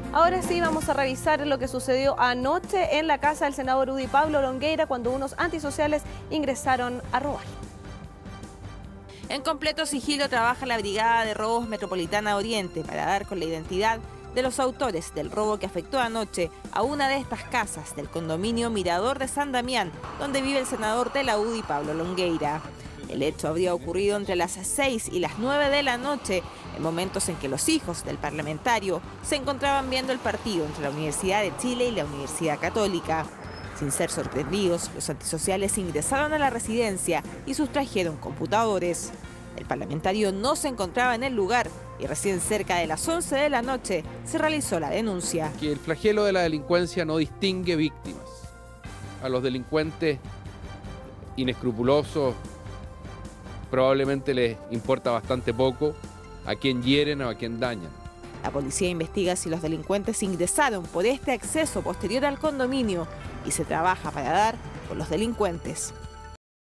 Ahora sí vamos a revisar lo que sucedió anoche en la casa del senador Udi Pablo Longueira cuando unos antisociales ingresaron a robar. En completo sigilo trabaja la Brigada de Robos Metropolitana Oriente para dar con la identidad de los autores del robo que afectó anoche a una de estas casas del condominio Mirador de San Damián, donde vive el senador de la UDI Pablo Longueira. El hecho habría ocurrido entre las 6 y las 9 de la noche, en momentos en que los hijos del parlamentario se encontraban viendo el partido entre la Universidad de Chile y la Universidad Católica. Sin ser sorprendidos, los antisociales ingresaron a la residencia y sustrajeron computadores. El parlamentario no se encontraba en el lugar y recién cerca de las 11 de la noche se realizó la denuncia. Que el flagelo de la delincuencia no distingue víctimas. A los delincuentes inescrupulosos probablemente les importa bastante poco a quién hieren o a quién dañan. La policía investiga si los delincuentes ingresaron por este acceso posterior al condominio y se trabaja para dar con los delincuentes.